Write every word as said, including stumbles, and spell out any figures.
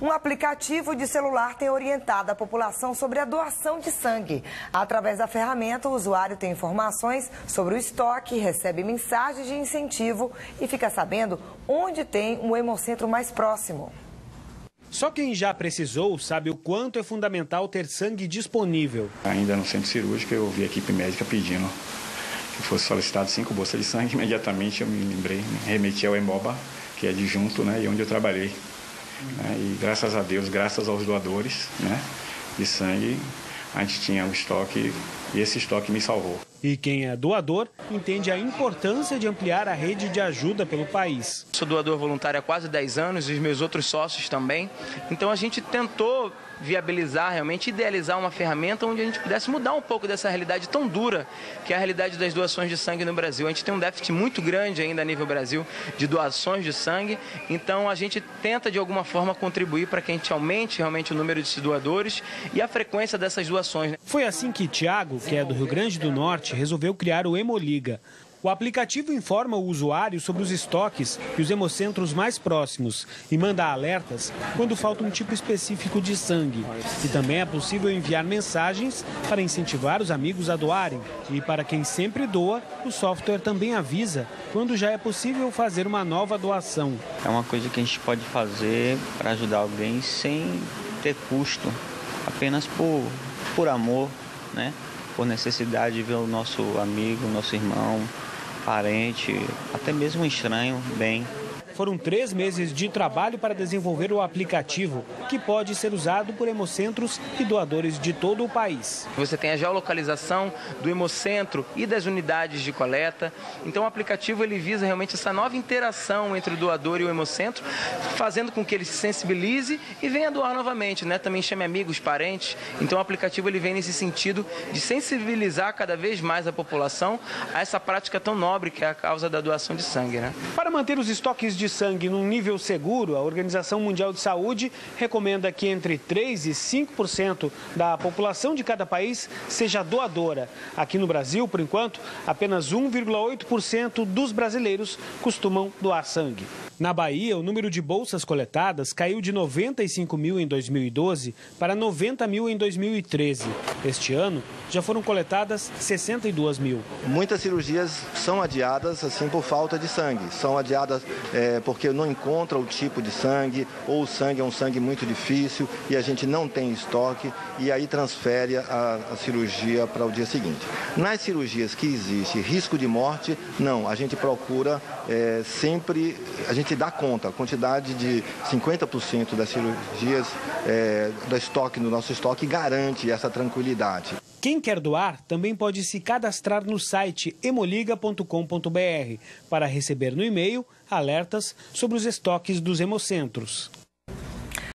Um aplicativo de celular tem orientado a população sobre a doação de sangue. Através da ferramenta, o usuário tem informações sobre o estoque, recebe mensagens de incentivo e fica sabendo onde tem um hemocentro mais próximo. Só quem já precisou sabe o quanto é fundamental ter sangue disponível. Ainda no centro cirúrgico, eu vi a equipe médica pedindo que fosse solicitado cinco bolsas de sangue. Imediatamente eu me lembrei, me remeti ao Hemoba, que é adjunto, né, e onde eu trabalhei. Né, e graças a Deus, graças aos doadores, né, de sangue, a gente tinha um estoque e esse estoque me salvou. E quem é doador entende a importância de ampliar a rede de ajuda pelo país. Sou doador voluntário há quase dez anos e os meus outros sócios também. Então a gente tentou viabilizar, realmente idealizar uma ferramenta onde a gente pudesse mudar um pouco dessa realidade tão dura que é a realidade das doações de sangue no Brasil. A gente tem um déficit muito grande ainda a nível Brasil de doações de sangue, então a gente tenta de alguma forma contribuir para que a gente aumente realmente o número de doadores e a frequência dessas doações. Foi assim que Tiago, que é do Rio Grande do Norte, resolveu criar o Hemoliga. O aplicativo informa o usuário sobre os estoques e os hemocentros mais próximos e manda alertas quando falta um tipo específico de sangue. E também é possível enviar mensagens para incentivar os amigos a doarem. E para quem sempre doa, o software também avisa quando já é possível fazer uma nova doação. É uma coisa que a gente pode fazer para ajudar alguém sem ter custo, apenas por, por amor, né? Por necessidade de ver o nosso amigo, o nosso irmão, parente, até mesmo um estranho, bem. Foram três meses de trabalho para desenvolver o aplicativo, que pode ser usado por hemocentros e doadores de todo o país. Você tem a geolocalização do hemocentro e das unidades de coleta. Então o aplicativo ele visa realmente essa nova interação entre o doador e o hemocentro, fazendo com que ele se sensibilize e venha doar novamente, né? Também chame amigos, parentes. Então o aplicativo ele vem nesse sentido de sensibilizar cada vez mais a população a essa prática tão nobre que é a causa da doação de sangue, né? Para manter os estoques de de sangue num nível seguro, a Organização Mundial de Saúde recomenda que entre três e cinco por cento da população de cada país seja doadora. Aqui no Brasil, por enquanto, apenas um vírgula oito por cento dos brasileiros costumam doar sangue. Na Bahia, o número de bolsas coletadas caiu de noventa e cinco mil em dois mil e doze para noventa mil em dois mil e treze. Este ano, já foram coletadas sessenta e duas mil. Muitas cirurgias são adiadas assim por falta de sangue. São adiadas é, porque não encontra o tipo de sangue, ou o sangue é um sangue muito difícil e a gente não tem estoque e aí transfere a, a cirurgia para o dia seguinte. Nas cirurgias que existe risco de morte, não, a gente procura é, sempre, a gente dá conta, a quantidade de cinquenta por cento das cirurgias é, do estoque, no nosso estoque, garante essa tranquilidade. Quem quer doar também pode se cadastrar no site hemoliga ponto com ponto br para receber no e-mail alertas sobre os estoques dos hemocentros.